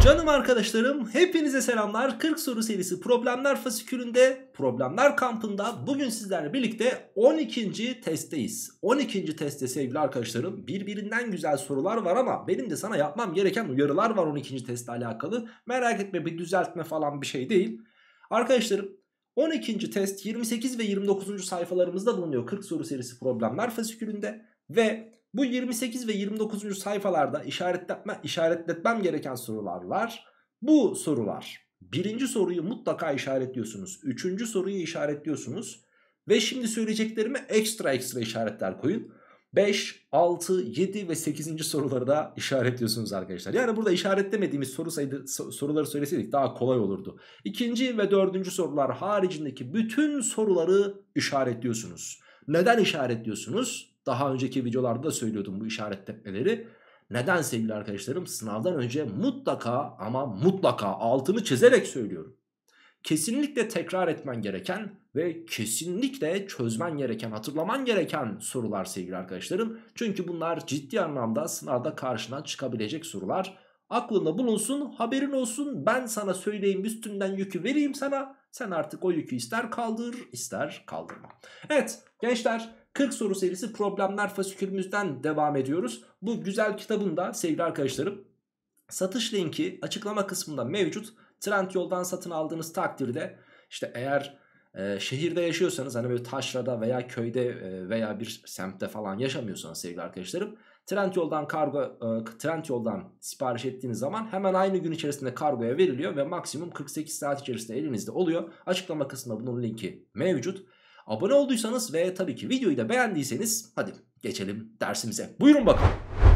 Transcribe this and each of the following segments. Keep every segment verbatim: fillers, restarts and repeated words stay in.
Canım arkadaşlarım, hepinize selamlar. kırk soru serisi Problemler Fasikülü'nde, Problemler Kampı'nda bugün sizlerle birlikte on ikinci testteyiz. on ikinci testte sevgili arkadaşlarım birbirinden güzel sorular var ama benim de sana yapmam gereken uyarılar var on ikinci testle alakalı. Merak etme, bir düzeltme falan bir şey değil. Arkadaşlarım, on ikinci test yirmi sekiz ve yirmi dokuzuncu sayfalarımızda bulunuyor kırk soru serisi Problemler Fasikülü'nde ve bu yirmi sekiz ve yirmi dokuzuncu sayfalarda işaretletme, işaretletmem gereken sorular var. Bu sorular, birinci soruyu mutlaka işaretliyorsunuz. Üçüncü soruyu işaretliyorsunuz. Ve şimdi söyleyeceklerime ekstra ekstra işaretler koyun. beş, altı, yedi ve sekizinci soruları da işaretliyorsunuz arkadaşlar. Yani burada işaretlemediğimiz soru sayıda, soruları söyleseydik daha kolay olurdu. İkinci ve dördüncü sorular haricindeki bütün soruları işaretliyorsunuz. Neden işaretliyorsunuz? Daha önceki videolarda da söylüyordum bu işaretlemeleri. Neden sevgili arkadaşlarım? Sınavdan önce mutlaka ama mutlaka altını çizerek söylüyorum. Kesinlikle tekrar etmen gereken ve kesinlikle çözmen gereken, hatırlaman gereken sorular sevgili arkadaşlarım. Çünkü bunlar ciddi anlamda sınavda karşına çıkabilecek sorular. Aklında bulunsun, haberin olsun. Ben sana söyleyeyim, üstünden yükü vereyim sana. Sen artık o yükü ister kaldır, ister kaldırma. Evet gençler, kırk soru serisi Problemler Fasikülümüzden devam ediyoruz. Bu güzel kitabın da sevgili arkadaşlarım satış linki açıklama kısmında mevcut. Trendyol'dan satın aldığınız takdirde işte eğer e, şehirde yaşıyorsanız, hani böyle taşrada veya köyde e, veya bir semtte falan yaşamıyorsanız sevgili arkadaşlarım, Trendyol'dan kargo e, Trendyol'dan sipariş ettiğiniz zaman hemen aynı gün içerisinde kargoya veriliyor ve maksimum kırk sekiz saat içerisinde elinizde oluyor. Açıklama kısmında bunun linki mevcut. Abone olduysanız ve tabii ki videoyu da beğendiyseniz hadi geçelim dersimize. Buyurun bakalım.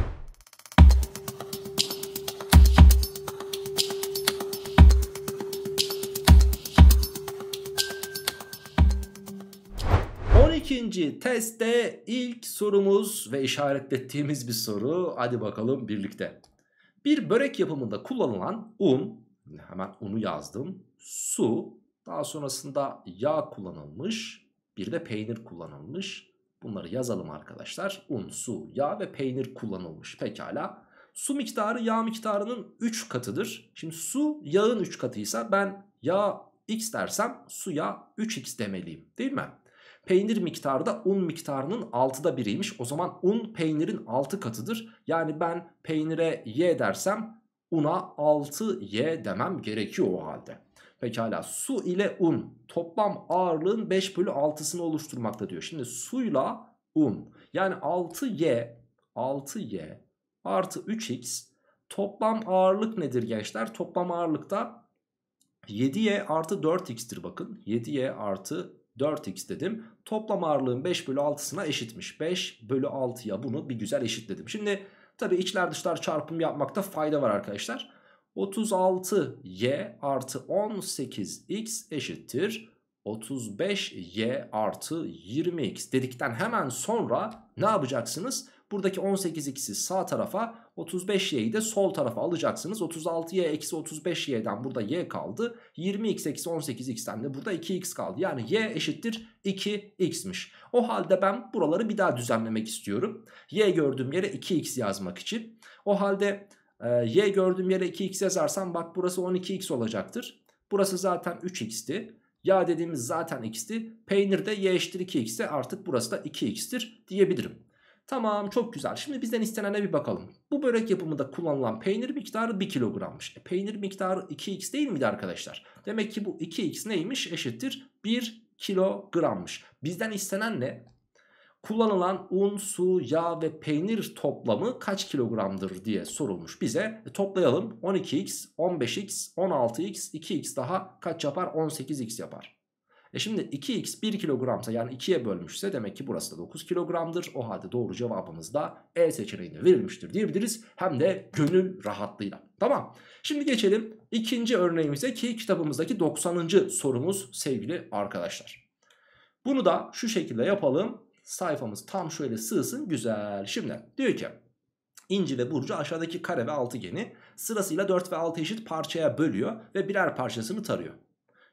on ikinci testte ilk sorumuz ve işaretlettiğimiz bir soru. Hadi bakalım birlikte. Bir börek yapımında kullanılan un, hemen unu yazdım, su, daha sonrasında yağ kullanılmış, bir de peynir kullanılmış. Bunları yazalım arkadaşlar. Un, su, yağ ve peynir kullanılmış. Pekala. Su miktarı yağ miktarının üç katıdır. Şimdi su yağın üç katıysa ben yağ x dersem suya üç x demeliyim, değil mi? Peynir miktarı da un miktarının altıda biriymiş. O zaman un peynirin altı katıdır. Yani ben peynire y dersem una altı y demem gerekiyor o halde. Pekala, su ile un toplam ağırlığın beş bölü altısını oluşturmakta diyor. Şimdi suyla un, yani altı y altı y artı üç x toplam ağırlık nedir gençler? Toplam ağırlıkta yedi y artı dört x'tir bakın. yedi y artı dört x dedim. Toplam ağırlığın beş bölü altısına eşitmiş. beş bölü altıya bunu bir güzel eşitledim. Şimdi tabi içler dışlar çarpım yapmakta fayda var arkadaşlar. otuz altı y artı on sekiz x eşittir otuz beş y artı yirmi x dedikten hemen sonra ne yapacaksınız? Buradaki on sekiz x'i sağ tarafa, otuz beş y'yi de sol tarafa alacaksınız. otuz altı y eksi otuz beş y'den burada y kaldı. yirmi x eksi on sekiz x'ten de burada iki x kaldı. Yani y eşittir iki x'miş. O halde ben buraları bir daha düzenlemek istiyorum. Y gördüğüm yere iki x yazmak için. O halde e, y gördüğüm yere iki x yazarsam bak burası on iki x olacaktır. Burası zaten üç x'ti. Yağ dediğimiz zaten x'ti. Peynir de y eşittir iki x'te, artık burası da iki x'tir diyebilirim. Tamam, çok güzel. Şimdi bizden istenene bir bakalım. Bu börek yapımında kullanılan peynir miktarı bir kilogrammış. E, peynir miktarı iki x değil miydi arkadaşlar? Demek ki bu iki x neymiş? Eşittir bir kilogrammış. Bizden istenen ne? Kullanılan un, su, yağ ve peynir toplamı kaç kilogramdır diye sorulmuş bize. E, toplayalım. on iki x, on beş x, on altı x, iki x daha kaç yapar? on sekiz x yapar. E şimdi iki x bir kilogramsa, yani ikiye bölmüşse demek ki burası da dokuz kilogramdır. O halde doğru cevabımız da E seçeneğinde verilmiştir diyebiliriz. Hem de gönül rahatlığıyla. Tamam. Şimdi geçelim ikinci örneğimize ki kitabımızdaki doksanıncı sorumuz sevgili arkadaşlar. Bunu da şu şekilde yapalım. Sayfamız tam şöyle sığsın, güzel. Şimdi diyor ki İnci ve Burcu aşağıdaki kare ve altıgeni sırasıyla dört ve altı eşit parçaya bölüyor ve birer parçasını tarıyor.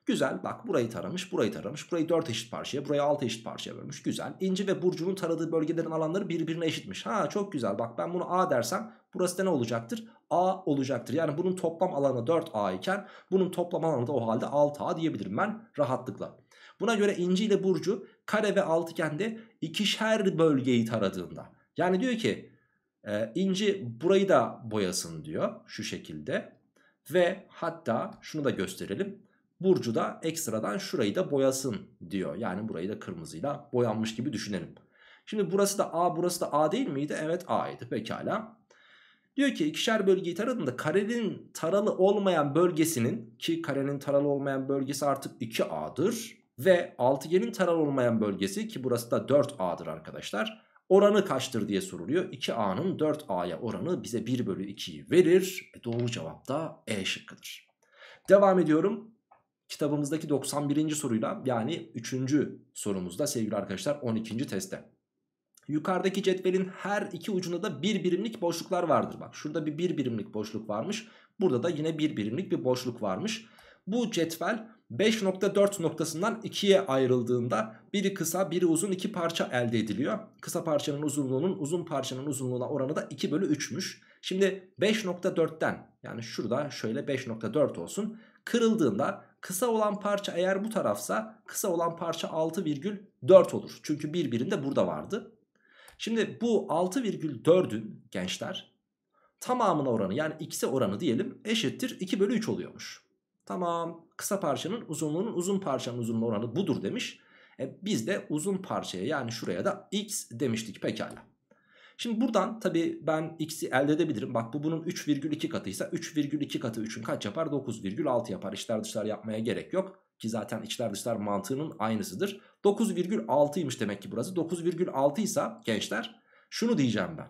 Güzel, bak burayı taramış, burayı taramış, burayı dört eşit parçaya, burayı altı eşit parçaya bölmüş. Güzel. İnci ve Burcu'nun taradığı bölgelerin alanları birbirine eşitmiş. Ha, çok güzel. Bak ben bunu A dersem burası da ne olacaktır? A olacaktır. Yani bunun toplam alanı dört A iken bunun toplam alanı da o halde altı A diyebilirim ben rahatlıkla. Buna göre İnci ile Burcu kare ve altıgende ikişer bölgeyi taradığında. Yani diyor ki e, İnci burayı da boyasın diyor şu şekilde. Ve hatta şunu da gösterelim. Burcu da ekstradan şurayı da boyasın diyor. Yani burayı da kırmızıyla boyanmış gibi düşünelim. Şimdi burası da A, burası da A değil miydi? Evet, A'ydı, pekala. Diyor ki ikişer bölgeyi taradığında karenin taralı olmayan bölgesinin, ki karenin taralı olmayan bölgesi artık iki A'dır. Ve altıgenin taralı olmayan bölgesi, ki burası da dört A'dır arkadaşlar, oranı kaçtır diye soruluyor. iki A'nın dört A'ya oranı bize bir bölü ikiyi verir. E doğru cevap da E şıkkıdır. Devam ediyorum. Kitabımızdaki doksan birinci soruyla, yani üçüncü sorumuzda sevgili arkadaşlar, on ikinci testte. Yukarıdaki cetvelin her iki ucunda da bir birimlik boşluklar vardır. Bak şurada bir bir birimlik boşluk varmış. Burada da yine bir birimlik bir boşluk varmış. Bu cetvel beş nokta dört noktasından ikiye ayrıldığında biri kısa biri uzun iki parça elde ediliyor. Kısa parçanın uzunluğunun uzun parçanın uzunluğuna oranı da iki bölü üçmüş. Şimdi beş nokta dörtten, yani şurada şöyle beş nokta dört olsun, kırıldığında kısa olan parça eğer bu tarafsa kısa olan parça altı virgül dört olur. Çünkü bir birim de burada vardı. Şimdi bu altı virgül dördün gençler tamamına oranı, yani x'e oranı diyelim, eşittir iki bölü üç oluyormuş. Tamam, kısa parçanın uzunluğunun uzun parçanın uzunluğu oranı budur demiş. E biz de uzun parçaya, yani şuraya da x demiştik, pekala. Şimdi buradan tabii ben x'i elde edebilirim. Bak bu bunun üç virgül iki katıysa üç virgül iki katı üçün kaç yapar? dokuz virgül altı yapar. İçler dışlar yapmaya gerek yok. Ki zaten içler dışlar mantığının aynısıdır. dokuz virgül altıymış demek ki burası. dokuz virgül altı ise gençler şunu diyeceğim ben.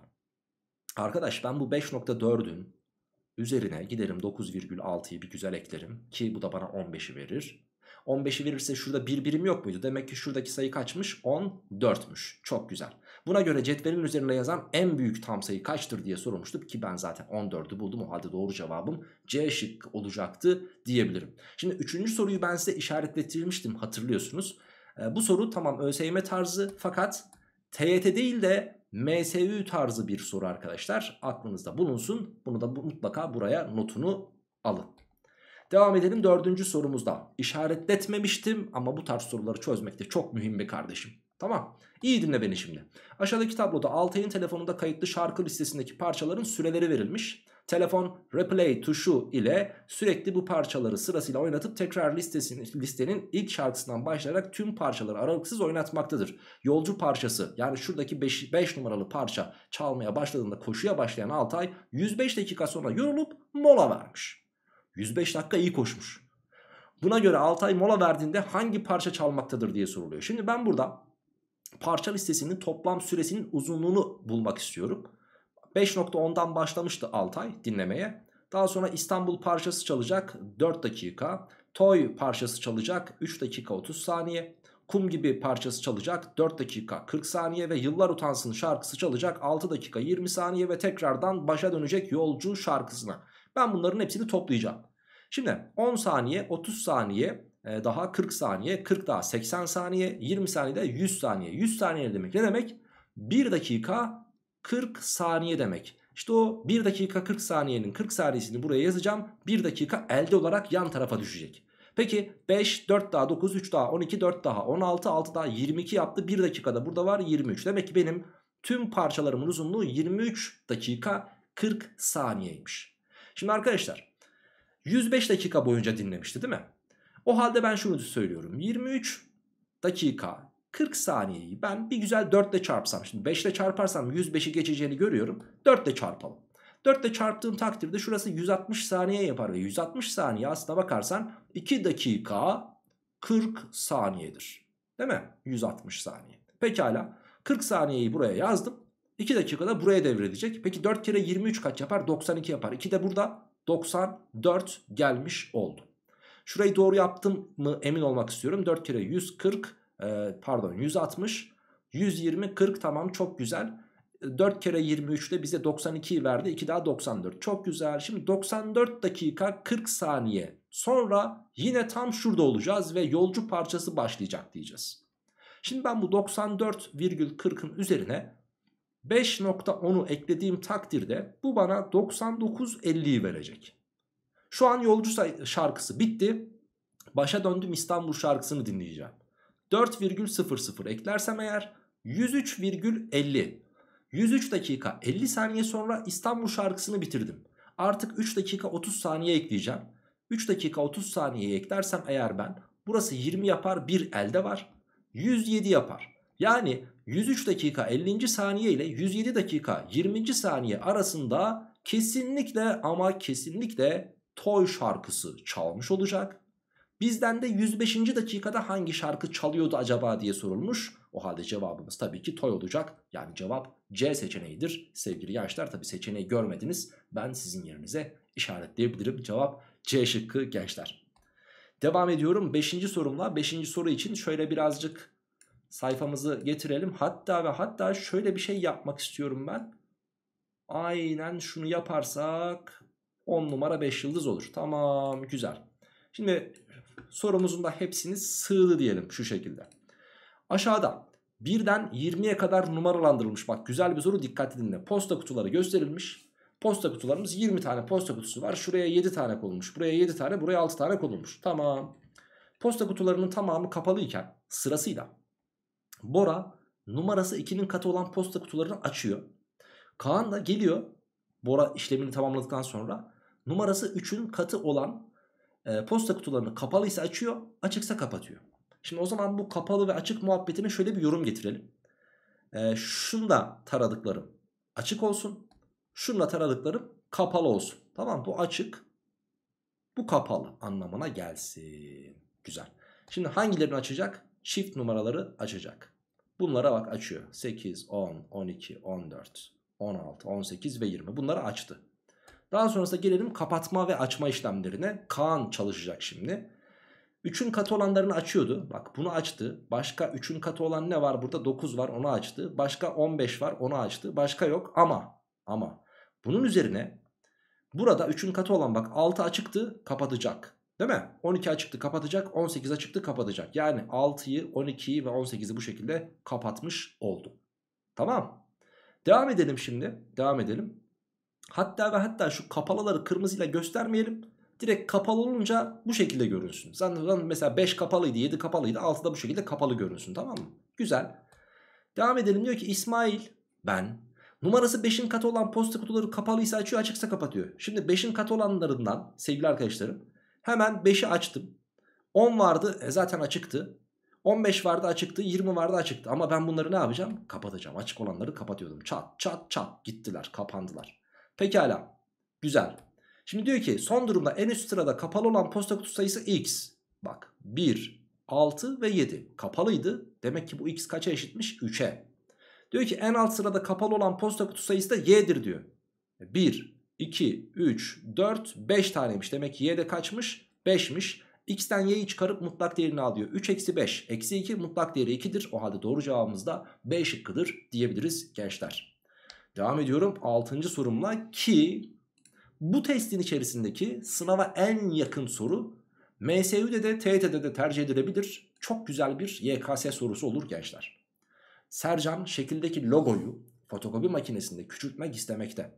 Arkadaş ben bu beş nokta dördün üzerine giderim dokuz virgül altıyı bir güzel eklerim. Ki bu da bana on beşi verir. on beşi verirse şurada bir birim yok muydu? Demek ki şuradaki sayı kaçmış? on dörtmüş. Çok güzel. Buna göre cetvelin üzerinde yazan en büyük tam sayı kaçtır diye sorulmuştum. Ki ben zaten on dördü buldum. O halde doğru cevabım C şıkkı olacaktı diyebilirim. Şimdi üçüncü soruyu ben size işaretletirmiştim, hatırlıyorsunuz. Ee, bu soru tamam ÖSYM tarzı, fakat T Y T değil de M S Ü tarzı bir soru arkadaşlar. Aklınızda bulunsun. Bunu da mutlaka buraya notunu alın. Devam edelim dördüncü sorumuzda. İşaretletmemiştim ama bu tarz soruları çözmekte çok mühim be kardeşim. Tamam. İyi dinle beni şimdi. Aşağıdaki tabloda Altay'ın telefonunda kayıtlı şarkı listesindeki parçaların süreleri verilmiş. Telefon replay tuşu ile sürekli bu parçaları sırasıyla oynatıp tekrar listesinin, listenin ilk şarkısından başlayarak tüm parçaları aralıksız oynatmaktadır. Yolcu parçası, yani şuradaki beş numaralı parça çalmaya başladığında koşuya başlayan Altay yüz beş dakika sonra yorulup mola vermiş. yüz beş dakika iyi koşmuş. Buna göre Altay mola verdiğinde hangi parça çalmaktadır diye soruluyor. Şimdi ben burada parça listesinin toplam süresinin uzunluğunu bulmak istiyorum. beş nokta ondan başlamıştı Altay dinlemeye. Daha sonra İstanbul parçası çalacak dört dakika. Toy parçası çalacak üç dakika otuz saniye. Kum gibi parçası çalacak dört dakika kırk saniye ve Yıllar Utansın şarkısı çalacak altı dakika yirmi saniye ve tekrardan başa dönecek Yolcu şarkısına. Ben bunların hepsini toplayacağım. Şimdi on saniye, otuz saniye, daha kırk saniye, kırk daha seksen saniye, yirmi saniyede yüz saniye. yüz saniye demek ne demek? bir dakika kırk saniye demek. İşte o bir dakika kırk saniyenin kırk saniyesini buraya yazacağım. bir dakika elde olarak yan tarafa düşecek. Peki beş, dört daha dokuz, üç daha on iki, dört daha on altı, altı daha yirmi iki yaptı. bir dakikada burada var yirmi üç. Demek ki benim tüm parçalarımın uzunluğu yirmi üç dakika kırk saniyeymiş. Şimdi arkadaşlar yüz beş dakika boyunca dinlemişti değil mi? O halde ben şunu söylüyorum. yirmi üç dakika kırk saniyeyi ben bir güzel dört ile çarpsam. Şimdi beş ile çarparsam yüz beşi geçeceğini görüyorum. dört ile çarpalım. dört ile çarptığım takdirde şurası yüz altmış saniye yapar. Ve yüz altmış saniye aslına bakarsan iki dakika kırk saniyedir. Değil mi? yüz altmış saniye. Pekala. kırk saniyeyi buraya yazdım. iki dakikada buraya devredecek. Peki dört kere yirmi üç kaç yapar? doksan iki yapar. iki de burada doksan dört gelmiş oldu. Şurayı doğru yaptım mı emin olmak istiyorum. dört kere yüz kırk e, pardon yüz altmış, yüz yirmi, kırk, tamam çok güzel. dört kere yirmi üç de bize doksan ikiyi verdi. iki daha doksan dört. Çok güzel. Şimdi doksan dört dakika kırk saniye sonra yine tam şurada olacağız ve yolcu parçası başlayacak diyeceğiz. Şimdi ben bu doksan dört virgül kırkın üzerine beş nokta onu eklediğim takdirde bu bana doksan dokuz elliyi verecek. Şu an yolcu şarkısı bitti. Başa döndüm, İstanbul şarkısını dinleyeceğim. dört virgül sıfır sıfır eklersem eğer yüz üç virgül elli. yüz üç dakika elli saniye sonra İstanbul şarkısını bitirdim. Artık üç dakika otuz saniye ekleyeceğim. üç dakika otuz saniye eklersem eğer ben, burası yirmi yapar, bir elde var. yüz yedi yapar. Yani yüz üç dakika ellinci saniye ile yüz yedi dakika yirminci saniye arasında kesinlikle ama kesinlikle Toy şarkısı çalmış olacak. Bizden de yüz beşinci dakikada hangi şarkı çalıyordu acaba diye sorulmuş. O halde cevabımız tabii ki Toy olacak. Yani cevap C seçeneğidir. Sevgili gençler, tabii seçeneği görmediniz. Ben sizin yerinize işaretleyebilirim. Cevap C şıkkı gençler. Devam ediyorum beşinci sorumla. beşinci soru için şöyle birazcık sayfamızı getirelim. Hatta ve hatta şöyle bir şey yapmak istiyorum ben. Aynen şunu yaparsak on numara beş yıldız olur. Tamam, güzel. Şimdi sorumuzun da hepsini sığdı diyelim şu şekilde. Aşağıda birden yirmiye kadar numaralandırılmış. Bak güzel bir soru, dikkatli dinle. Posta kutuları gösterilmiş. Posta kutularımız yirmi tane posta kutusu var. Şuraya yedi tane konulmuş. Buraya yedi tane, buraya altı tane konulmuş. Tamam. Posta kutularının tamamı kapalıyken sırasıyla Bora numarası ikinin katı olan posta kutularını açıyor. Kaan da geliyor, Bora işlemini tamamladıktan sonra numarası üçün katı olan e, posta kutularını kapalıysa açıyor, açıksa kapatıyor. Şimdi o zaman bu kapalı ve açık muhabbetine şöyle bir yorum getirelim. E, şunda taradıklarım açık olsun, şunda taradıklarım kapalı olsun. Tamam, bu açık, bu kapalı anlamına gelsin. Güzel. Şimdi hangilerini açacak? Çift numaraları açacak. Bunlara bak, açıyor. sekiz, on, on iki, on dört, on altı, on sekiz ve yirmi. Bunları açtı. Daha sonrasında gelelim kapatma ve açma işlemlerine. Kaan çalışacak şimdi. üçün katı olanlarını açıyordu. Bak bunu açtı. Başka üçün katı olan ne var burada? dokuz var, onu açtı. Başka on beş var, onu açtı. Başka yok ama ama bunun üzerine burada üçün katı olan bak altı açıktı, kapatacak. Değil mi? on iki açıktı, kapatacak. on sekiz açıktı, kapatacak. Yani altıyı, on ikiyi ve on sekizi bu şekilde kapatmış oldu. Tamam. Devam edelim şimdi. Devam edelim. Hatta ve hatta şu kapalıları kırmızıyla göstermeyelim. Direkt kapalı olunca bu şekilde görünsün. Zaten mesela beş kapalıydı, yedi kapalıydı, altı da bu şekilde kapalı görünsün. Tamam mı? Güzel. Devam edelim. Diyor ki İsmail ben numarası beşin katı olan posta kutuları kapalıysa açıyor, açıksa kapatıyor. Şimdi beşin katı olanlarından sevgili arkadaşlarım hemen beşi açtım. on vardı, e zaten açıktı. on beş vardı, açıktı. yirmi vardı, açıktı. Ama ben bunları ne yapacağım? Kapatacağım. Açık olanları kapatıyordum. Çat çat çat gittiler, kapandılar. Pekala. Güzel. Şimdi diyor ki son durumda en üst sırada kapalı olan posta kutu sayısı X. Bak bir, altı ve yedi. Kapalıydı. Demek ki bu X kaça eşitmiş? üçe. Diyor ki en alt sırada kapalı olan posta kutu sayısı da Y'dir diyor. bir, iki, üç, dört, beş taneymiş. Demek ki Y'de kaçmış? beşmiş. X'ten Y'yi çıkarıp mutlak değerini alıyor. üç eksi beş eksi iki, mutlak değeri ikidir. O halde doğru cevabımız da B şıkkıdır diyebiliriz gençler. Devam ediyorum altıncı sorumla ki bu testin içerisindeki sınava en yakın soru M S Ü'de de T Y T'de de tercih edilebilir. Çok güzel bir Y K S sorusu olur gençler. Sercan şekildeki logoyu fotokopi makinesinde küçültmek istemekte.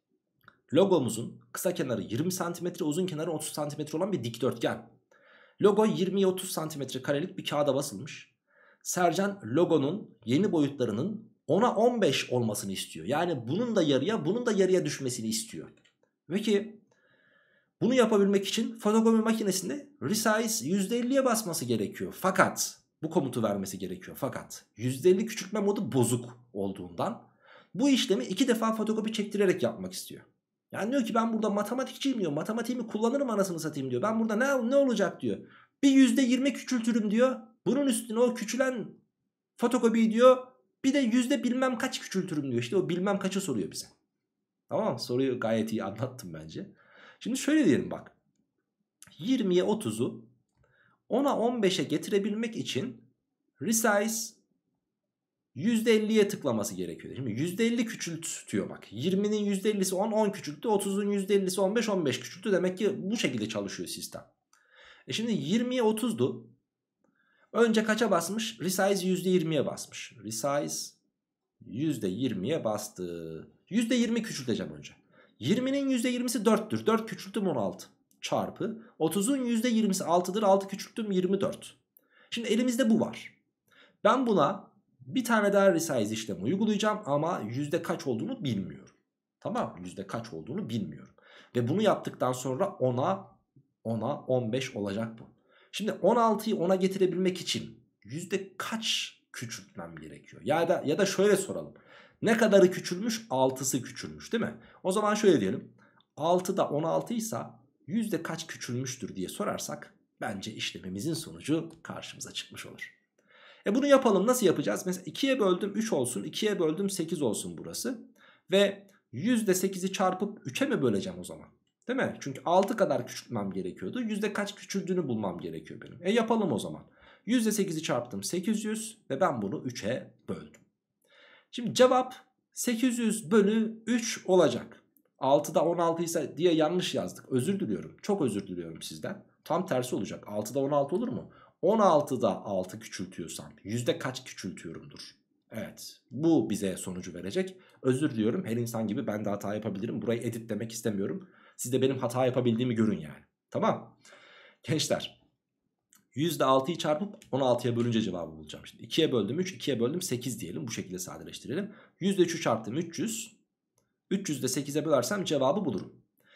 Logomuzun kısa kenarı yirmi santimetre, uzun kenarı otuz santimetre olan bir dikdörtgen. Logo yirmiye otuz santimetre karelik bir kağıda basılmış. Sercan logonun yeni boyutlarının ona on beş olmasını istiyor. Yani bunun da yarıya, bunun da yarıya düşmesini istiyor. Peki bunu yapabilmek için fotokopi makinesinde resize yüzde elliye basması gerekiyor. Fakat bu komutu vermesi gerekiyor. Fakat yüzde elli küçültme modu bozuk olduğundan bu işlemi iki defa fotokopi çektirerek yapmak istiyor. Yani diyor ki ben burada matematikçiyim diyor. Matematiğimi kullanırım anasını satayım diyor. Ben burada ne, ne olacak diyor. Bir yüzde yirmi küçültürüm diyor. Bunun üstüne o küçülen fotokopiyi diyor bir de yüzde bilmem kaç küçültürüm diyor. İşte o bilmem kaçı soruyor bize. Tamam mı? Soruyu gayet iyi anlattım bence. Şimdi şöyle diyelim bak. yirmiye otuzu ona on beşe getirebilmek için resize yüzde elliye tıklaması gerekiyor. Şimdi yüzde elli küçültüyor bak. yirminin yüzde ellisi on, on küçülttü. otuzun yüzde ellisi on beş, on beş küçülttü. Demek ki bu şekilde çalışıyor sistem. E şimdi yirmiye otuzdu. Önce kaça basmış? Resize yüzde yirmiye basmış. Resize yüzde yirmiye bastı. yüzde yirmi küçülteceğim önce. yirminin yüzde yirmisi dörttür. dört küçülttüm on altı. Çarpı. otuzun yüzde yirmisi altıdır. altı küçülttüm yirmi dört. Şimdi elimizde bu var. Ben buna bir tane daha resize işlemi uygulayacağım ama yüzde kaç olduğunu bilmiyorum. Tamam, yüzde kaç olduğunu bilmiyorum. Ve bunu yaptıktan sonra ona ona on beş olacak bu. Şimdi on altıyı ona getirebilmek için yüzde kaç küçültmem gerekiyor? Ya da ya da şöyle soralım. Ne kadarı küçülmüş? altısı küçülmüş değil mi? O zaman şöyle diyelim. altıda on altı ise yüzde kaç küçülmüştür diye sorarsak bence işlemimizin sonucu karşımıza çıkmış olur. E bunu yapalım. Nasıl yapacağız? Mesela ikiye böldüm üç olsun. ikiye böldüm sekiz olsun burası. Ve yüzde sekizi çarpıp üçe mi böleceğim o zaman? Değil mi? Çünkü altı kadar küçültmem gerekiyordu. Yüzde kaç küçüldüğünü bulmam gerekiyor benim. E yapalım o zaman. yüzde sekizi çarptım sekiz yüz ve ben bunu üçe böldüm. Şimdi cevap sekiz yüz bölü üç olacak. altıda on altı ise diye yanlış yazdık. Özür diliyorum. Çok özür diliyorum sizden. Tam tersi olacak. altıda on altı olur mu? on altıda altı küçültüyorsam yüzde kaç küçültüyorumdur? Evet, bu bize sonucu verecek. Özür diliyorum, her insan gibi ben de hata yapabilirim. Burayı editlemek istemiyorum. Siz de benim hata yapabildiğimi görün yani. Tamam. Gençler, yüzde altıyı çarpıp on altıya bölünce cevabı bulacağım. Şimdi ikiye böldüm üç, ikiye böldüm sekiz diyelim. Bu şekilde sadeleştirelim. yüzde üçü çarptım üç yüz. üç yüzü de sekize bölersem cevabı bulurum.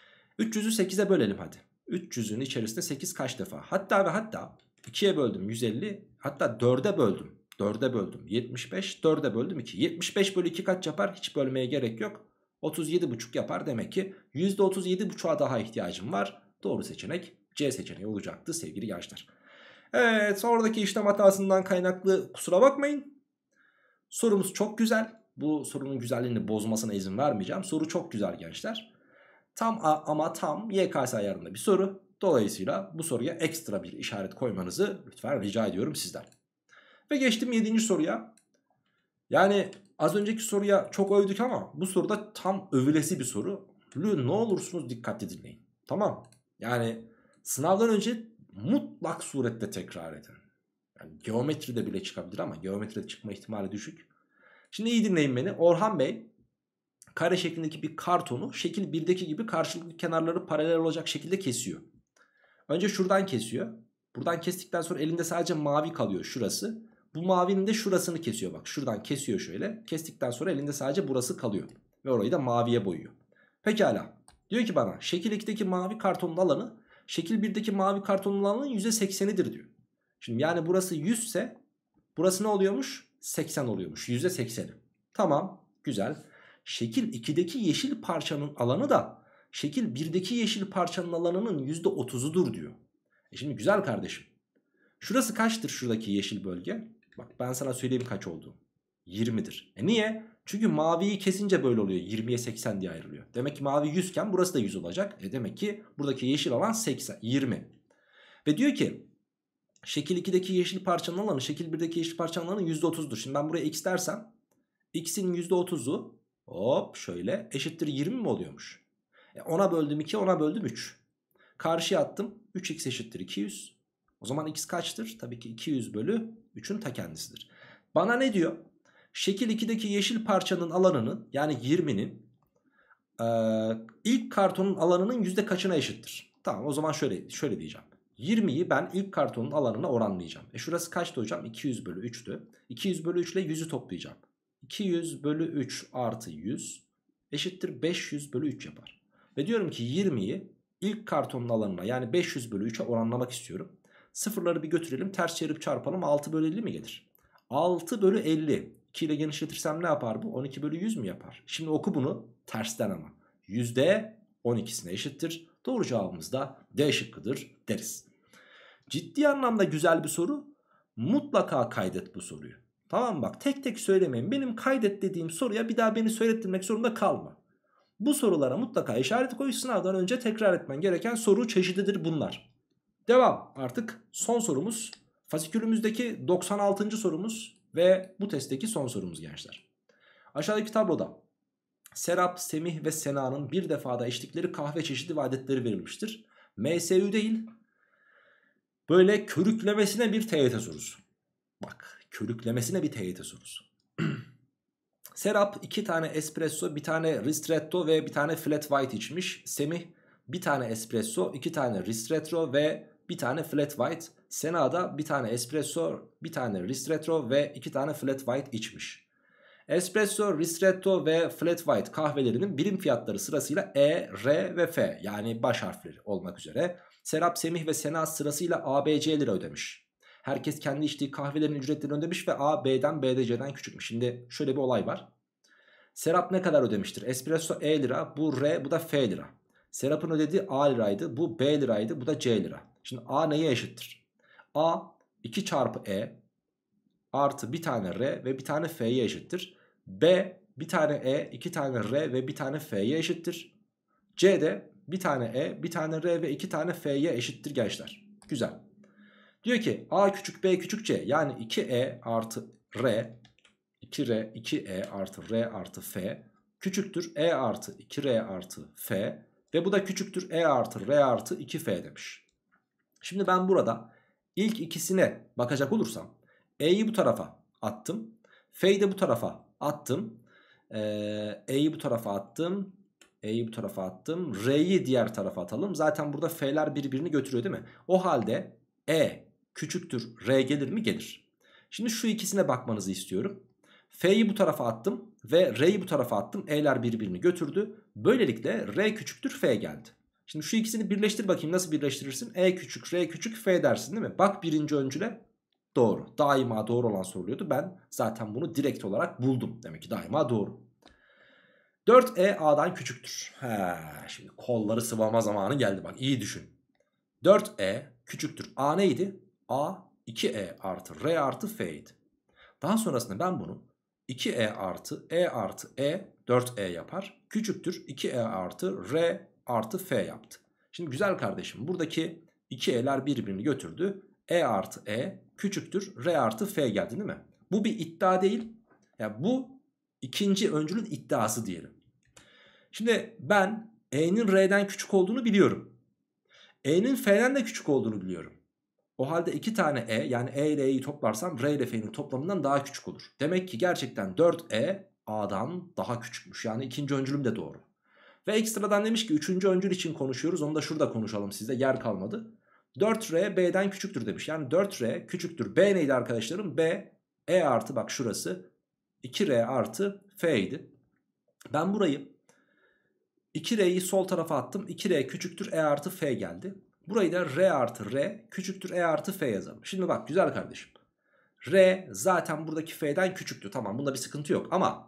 üç yüzü sekize bölelim hadi. üç yüzün içerisinde sekiz kaç defa? Hatta ve hatta ikiye böldüm yüz elli. Hatta dörde böldüm. dörde böldüm yetmiş beş. dörde böldüm iki. yetmiş beş bölü iki kaç yapar? Hiç bölmeye gerek yok. otuz yedi buçuk yapar. Demek ki yüzde otuz yedi buçuğa daha ihtiyacım var. Doğru seçenek C seçeneği olacaktı sevgili gençler. Evet, oradaki işlem hatasından kaynaklı kusura bakmayın. Sorumuz çok güzel. Bu sorunun güzelliğini bozmasına izin vermeyeceğim. Soru çok güzel gençler. Tam ama tam Y K S ayarında bir soru. Dolayısıyla bu soruya ekstra bir işaret koymanızı lütfen rica ediyorum sizden. Ve geçtim yedinci soruya. Yani az önceki soruya çok övdük ama bu soruda tam övülesi bir soru. Ne olursunuz dikkatli dinleyin. Tamam. Yani sınavdan önce mutlak surette tekrar edin. Yani geometride bile çıkabilir ama geometride çıkma ihtimali düşük. Şimdi iyi dinleyin beni. Orhan Bey kare şeklindeki bir kartonu şekil birdeki gibi karşılıklı kenarları paralel olacak şekilde kesiyor. Önce şuradan kesiyor. Buradan kestikten sonra elinde sadece mavi kalıyor şurası. Bu mavinin de şurasını kesiyor bak. Şuradan kesiyor şöyle. Kestikten sonra elinde sadece burası kalıyor. Ve orayı da maviye boyuyor. Pekala. Diyor ki bana şekil ikideki mavi kartonun alanı şekil birdeki mavi kartonun alanının yüzde seksenidir diyor. Şimdi yani burası yüz ise burası ne oluyormuş? seksen oluyormuş. yüzde sekseni. Tamam. Güzel. Şekil ikideki yeşil parçanın alanı da şekil birdeki yeşil parçanın alanının yüzde otuzudur diyor. E şimdi güzel kardeşim. Şurası kaçtır şuradaki yeşil bölge? Bak ben sana söyleyeyim kaç oldu. yirmidir. E niye? Çünkü maviyi kesince böyle oluyor. yirmiye seksen diye ayrılıyor. Demek ki mavi yüz iken burası da yüz olacak. E demek ki buradaki yeşil alan seksen, yirmi. Ve diyor ki şekil ikideki yeşil parçanın alanı şekil birdeki yeşil parçanın alanı yüzde otuzdur. Şimdi ben buraya x dersem x'in yüzde otuzu hop şöyle eşittir yirmi mi oluyormuş? E ona böldüm iki, ona böldüm üç. Karşıya attım. üç x eşittir iki yüz. O zaman x kaçtır? Tabii ki iki yüz bölü üçün ta kendisidir. Bana ne diyor? Şekil ikideki yeşil parçanın alanının yani yirminin e, ilk kartonun alanının yüzde kaçına eşittir? Tamam o zaman şöyle şöyle diyeceğim. yirmiyi ben ilk kartonun alanına oranlayacağım. E şurası kaçtı hocam? iki yüz bölü üçtü. iki yüz bölü üç ile yüzü toplayacağım. iki yüz bölü üç artı yüz eşittir beş yüz bölü üç yapar. Ve diyorum ki yirmiyi ilk kartonun alanına yani beş yüz bölü üçe oranlamak istiyorum. Sıfırları bir götürelim, ters çevirip çarpalım, altı bölü elli mi gelir? altı bölü elli. iki ile genişletirsem ne yapar bu? on iki bölü yüz mü yapar? Şimdi oku bunu tersten ama. yüzde on ikisine eşittir. Doğru cevabımız da D şıkkıdır deriz. Ciddi anlamda güzel bir soru. Mutlaka kaydet bu soruyu. Tamam bak tek tek söylemeyin. Benim kaydet dediğim soruya bir daha beni söylettirmek zorunda kalma. Bu sorulara mutlaka işaret koy, sınavdan önce tekrar etmen gereken soru çeşididir bunlar. Devam, artık son sorumuz. Fasikülümüzdeki doksan altıncı sorumuz Ve bu testteki son sorumuz gençler. Aşağıdaki tabloda Serap, Semih ve Sena'nın bir defada içtikleri kahve çeşidi ve adetleri verilmiştir. M S Ü değil, böyle körüklemesine bir T Y T sorusu. Bak, körüklemesine bir T Y T sorusu. Serap iki tane espresso, bir tane ristretto ve bir tane flat white içmiş. Semih bir tane espresso, iki tane ristretto ve bir tane flat white. Sena da bir tane espresso, bir tane ristretto ve iki tane flat white içmiş. Espresso, ristretto ve flat white kahvelerinin birim fiyatları sırasıyla E, R ve F, yani baş harfleri olmak üzere. Serap, Semih ve Sena sırasıyla A, B, C lira ödemiş. Herkes kendi içtiği kahvelerin ücretlerini ödemiş ve A, B'den, B de C'den küçükmüş. Şimdi şöyle bir olay var. Serap ne kadar ödemiştir? Espresso E lira, bu R, bu da F lira. Serap'ın ödediği A liraydı, bu B liraydı, bu da C lira. Şimdi A neye eşittir? A iki çarpı E artı bir tane R ve bir tane F'ye eşittir. B bir tane E, iki tane R ve bir tane F'ye eşittir. C de bir tane E, bir tane R ve iki tane F'ye eşittir gençler. Güzel. Diyor ki A küçük B küçük C, yani iki E artı R, iki R, iki E artı R artı F küçüktür E artı iki R artı F ve bu da küçüktür E artı R artı iki F demiş. Şimdi ben burada ilk ikisine bakacak olursam E'yi bu tarafa attım, F'yi de bu tarafa attım, ee, E'yi bu tarafa attım, E'yi bu tarafa attım, R'yi diğer tarafa atalım. Zaten burada F'ler birbirini götürüyor değil mi? O halde E küçüktür R gelir mi? Gelir. Şimdi şu ikisine bakmanızı istiyorum. F'yi bu tarafa attım ve R'yi bu tarafa attım. E'ler birbirini götürdü. Böylelikle R küçüktür F geldi. Şimdi şu ikisini birleştir bakayım, nasıl birleştirirsin? E küçük R küçük F dersin değil mi? Bak birinci öncüle, doğru. Daima doğru olan soruluyordu. Ben zaten bunu direkt olarak buldum. Demek ki daima doğru. dört E A'dan küçüktür. He, şimdi kolları sıvama zamanı geldi, bak iyi düşün. dört E küçüktür. A neydi? A iki E artı R artı F'ydi. Daha sonrasında ben bunu iki E artı E artı E dört E yapar. Küçüktür iki E artı R artı F yaptı. Şimdi güzel kardeşim, buradaki iki E'ler birbirini götürdü. E artı E küçüktür R artı F geldi değil mi? Bu bir iddia değil. Yani bu ikinci öncülün iddiası diyelim. Şimdi ben E'nin R'den küçük olduğunu biliyorum. E'nin F'den de küçük olduğunu biliyorum. O halde iki tane E, yani E ile E'yi toplarsam R ile F'nin toplamından daha küçük olur. Demek ki gerçekten dört E A'dan daha küçükmüş. Yani ikinci öncülüm de doğru. Ve ekstradan demiş ki üçüncü öncül için konuşuyoruz. Onu da şurada konuşalım, size yer kalmadı. dört R B'den küçüktür demiş. Yani dört R küçüktür. B neydi arkadaşlarım? B E artı, bak şurası iki R artı F'ydi. Ben burayı iki R'yi sol tarafa attım. iki R küçüktür E artı F geldi. Burayı da R artı R küçüktür E artı F yazalım. Şimdi bak güzel kardeşim. R zaten buradaki F'den küçüktü. Tamam, bunda bir sıkıntı yok. Ama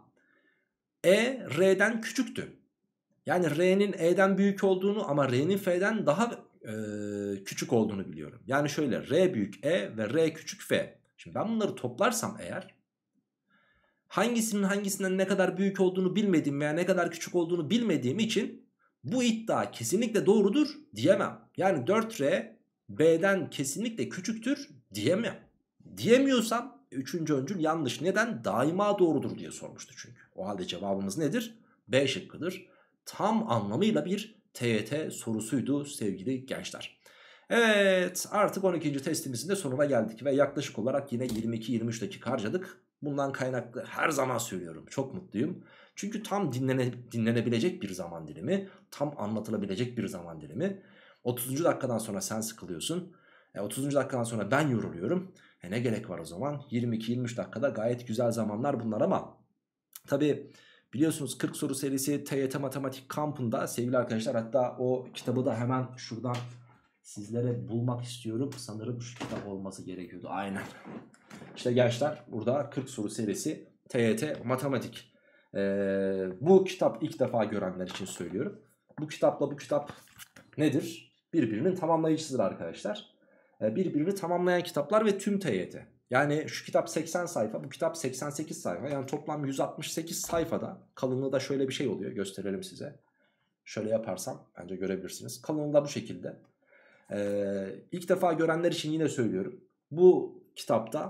E R'den küçüktü. Yani R'nin E'den büyük olduğunu ama R'nin F'den daha e, küçük olduğunu biliyorum. Yani şöyle, R büyük E ve R küçük F. Şimdi ben bunları toplarsam eğer, hangisinin hangisinden ne kadar büyük olduğunu bilmediğim veya ne kadar küçük olduğunu bilmediğim için bu iddia kesinlikle doğrudur diyemem. Yani dört R B'den kesinlikle küçüktür diyemem. Diyemiyorsam üçüncü öncül yanlış. Neden? Daima doğrudur diye sormuştu çünkü. O halde cevabımız nedir? B şıkkıdır. Tam anlamıyla bir T Y T sorusuydu sevgili gençler. Evet, artık on ikinci testimizin de sonuna geldik ve yaklaşık olarak yine yirmi iki yirmi üç dakika harcadık. Bundan kaynaklı her zaman söylüyorum, çok mutluyum. Çünkü tam dinlene, dinlenebilecek bir zaman dilimi, tam anlatılabilecek bir zaman dilimi. otuzuncu dakikadan sonra sen sıkılıyorsun. E, otuzuncu dakikadan sonra ben yoruluyorum. E, ne gerek var o zaman? yirmi iki yirmi üç dakikada gayet güzel zamanlar bunlar ama tabii biliyorsunuz kırk soru serisi T Y T Matematik Kampı'nda sevgili arkadaşlar, hatta o kitabı da hemen şuradan sizlere bulmak istiyorum. Sanırım şu kitap olması gerekiyordu. Aynen. İşte gençler, burada kırk soru serisi T Y T Matematik. Ee, bu kitap ilk defa görenler için söylüyorum. Bu kitapla bu kitap nedir? Birbirinin tamamlayıcısıdır arkadaşlar. Ee, birbirini tamamlayan kitaplar ve tüm T Y T. Yani şu kitap seksen sayfa, bu kitap seksen sekiz sayfa. Yani toplam yüz altmış sekiz sayfada. Kalınlığı da şöyle bir şey oluyor. Gösterelim size. Şöyle yaparsam bence görebilirsiniz. Kalınlığı da bu şekilde. Ee, ilk defa görenler için yine söylüyorum. Bu kitapta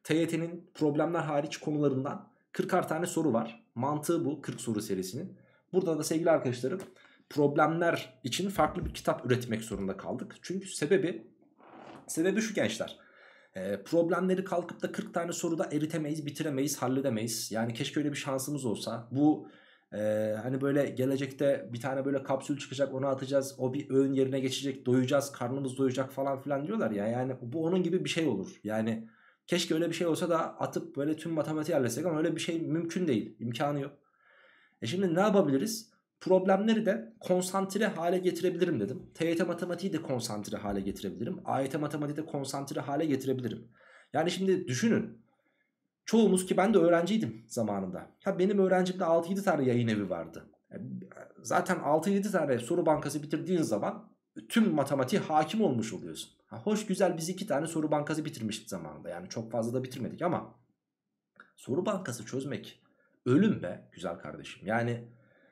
T Y T'nin problemler hariç konularından kırkar tane soru var. Mantığı bu kırk soru serisinin. Burada da sevgili arkadaşlarım problemler için farklı bir kitap üretmek zorunda kaldık. Çünkü sebebi sebebi şu gençler. E, problemleri kalkıp da kırk tane soruda eritemeyiz, bitiremeyiz, halledemeyiz. Yani keşke öyle bir şansımız olsa. Bu e, hani böyle gelecekte bir tane böyle kapsül çıkacak, onu atacağız. O bir öğün yerine geçecek, doyacağız, karnımız doyacak falan filan diyorlar ya. Yani bu onun gibi bir şey olur. Yani keşke öyle bir şey olsa da atıp böyle tüm matematiği halletsek ama öyle bir şey mümkün değil. İmkanı yok. E şimdi ne yapabiliriz? Problemleri de konsantre hale getirebilirim dedim. T Y T matematiği de konsantre hale getirebilirim. A Y T matematiği de konsantre hale getirebilirim. Yani şimdi düşünün. Çoğumuz, ki ben de öğrenciydim zamanında. Ya benim öğrencimde altı yedi tane yayın evi vardı. Zaten altı yedi tane soru bankası bitirdiğin zaman tüm matematiğe hakim olmuş oluyorsun. Ha, hoş güzel biz iki tane soru bankası bitirmiştik zamanında. Yani çok fazla da bitirmedik ama soru bankası çözmek ölüm be güzel kardeşim. Yani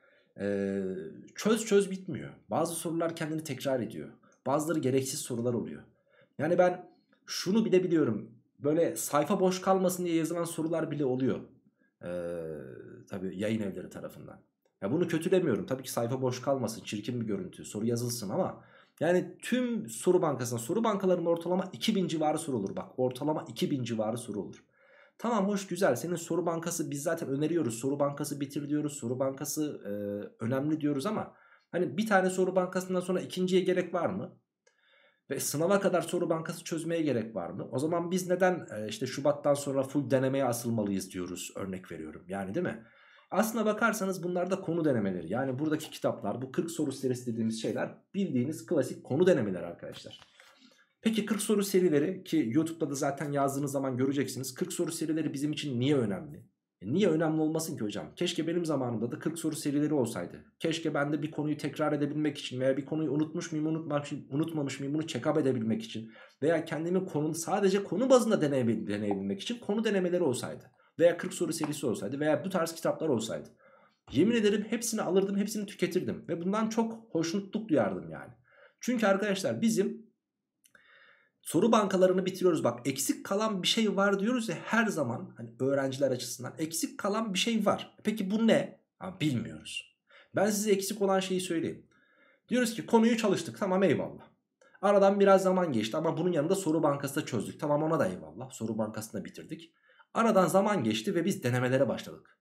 Ee, çöz çöz bitmiyor. Bazı sorular kendini tekrar ediyor. Bazıları gereksiz sorular oluyor. Yani ben şunu bile biliyorum. Böyle sayfa boş kalmasın diye yazılan sorular bile oluyor. Ee, tabii yayın evleri tarafından. Ya bunu kötülemiyorum. Tabii ki sayfa boş kalmasın. Çirkin bir görüntü. Soru yazılsın ama yani tüm soru bankasına, soru bankalarının ortalama iki bin civarı soru olur. Bak ortalama iki bin civarı soru olur. Tamam hoş güzel, senin soru bankası biz zaten öneriyoruz, soru bankası bitir diyoruz, soru bankası e, önemli diyoruz ama hani bir tane soru bankasından sonra ikinciye gerek var mı? Ve sınava kadar soru bankası çözmeye gerek var mı? O zaman biz neden e, işte Şubat'tan sonra full denemeye asılmalıyız diyoruz, örnek veriyorum yani, değil mi? Aslına bakarsanız bunlar da konu denemeleri. Yani buradaki kitaplar, bu kırk soru serisi dediğimiz şeyler bildiğiniz klasik konu denemeleri arkadaşlar. Peki kırk soru serileri, ki YouTube'da da zaten yazdığınız zaman göreceksiniz. kırk soru serileri bizim için niye önemli? E niye önemli olmasın ki hocam? Keşke benim zamanımda da kırk soru serileri olsaydı. Keşke ben de bir konuyu tekrar edebilmek için veya bir konuyu unutmuş muyum, unutmamış, unutmamış mıyım bunu check-up edebilmek için veya kendimi konu, sadece konu bazında deneyebil, deneyebilmek için konu denemeleri olsaydı. Veya kırk soru serisi olsaydı veya bu tarz kitaplar olsaydı. Yemin ederim hepsini alırdım, hepsini tüketirdim ve bundan çok hoşnutluk duyardım yani. Çünkü arkadaşlar bizim soru bankalarını bitiriyoruz. Bak eksik kalan bir şey var diyoruz ya her zaman, hani öğrenciler açısından eksik kalan bir şey var. Peki bu ne? Ha, bilmiyoruz. Ben size eksik olan şeyi söyleyeyim. Diyoruz ki konuyu çalıştık, tamam eyvallah. Aradan biraz zaman geçti ama bunun yanında soru bankası da çözdük. Tamam ona da eyvallah, soru bankasını da bitirdik. Aradan zaman geçti ve biz denemelere başladık.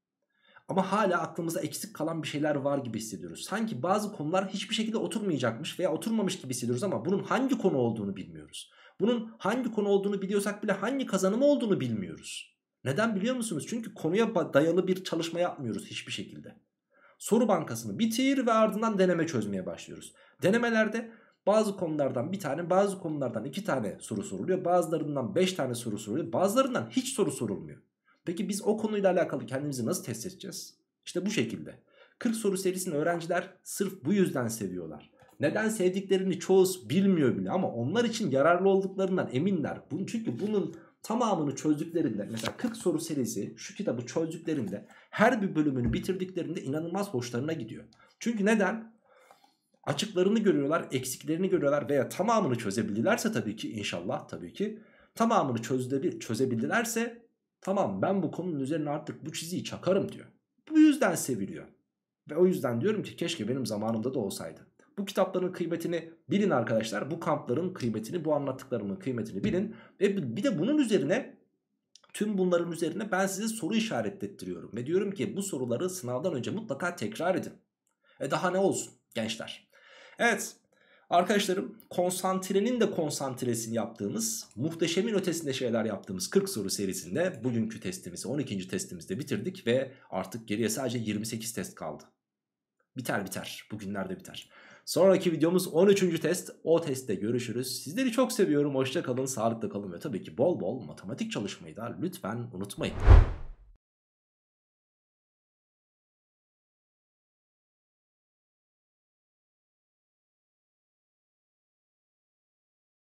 Ama hala aklımızda eksik kalan bir şeyler var gibi hissediyoruz. Sanki bazı konular hiçbir şekilde oturmayacakmış veya oturmamış gibi hissediyoruz ama bunun hangi konu olduğunu bilmiyoruz. Bunun hangi konu olduğunu biliyorsak bile hangi kazanımı olduğunu bilmiyoruz. Neden biliyor musunuz? Çünkü konuya dayalı bir çalışma yapmıyoruz hiçbir şekilde. Soru bankasını bitir ve ardından deneme çözmeye başlıyoruz. Denemelerde bazı konulardan bir tane, bazı konulardan iki tane soru soruluyor. Bazılarından beş tane soru soruluyor. Bazılarından hiç soru sorulmuyor. Peki biz o konuyla alakalı kendimizi nasıl test edeceğiz? İşte bu şekilde. kırk soru serisini öğrenciler sırf bu yüzden seviyorlar. Neden sevdiklerini çoğu bilmiyor bile ama onlar için yararlı olduklarından eminler. Çünkü bunun tamamını çözdüklerinde, mesela kırk soru serisi şu kitabı çözdüklerinde, her bir bölümünü bitirdiklerinde inanılmaz hoşlarına gidiyor. Çünkü neden? Açıklarını görüyorlar, eksiklerini görüyorlar veya tamamını çözebildilerse tabii ki, inşallah tabii ki tamamını çözebildilerse tamam ben bu konunun üzerine artık bu çiziyi çakarım diyor. Bu yüzden seviliyor. Ve o yüzden diyorum ki keşke benim zamanımda da olsaydı. Bu kitapların kıymetini bilin arkadaşlar. Bu kampların kıymetini, bu anlattıklarımın kıymetini bilin. Ve bir de bunun üzerine, tüm bunların üzerine ben size soru işaretlettiriyorum. Ve diyorum ki bu soruları sınavdan önce mutlaka tekrar edin. E daha ne olsun gençler. Evet arkadaşlarım, konsantrenin de konsantresini yaptığımız, muhteşemin ötesinde şeyler yaptığımız kırk soru serisinde bugünkü testimizi, on ikinci testimizde bitirdik ve artık geriye sadece yirmi sekiz test kaldı. Biter biter, bugünlerde biter. Sonraki videomuz on üçüncü test. O testte görüşürüz. Sizleri çok seviyorum. Hoşça kalın, sağlıkla kalın ve tabii ki bol bol matematik çalışmayı da lütfen unutmayın.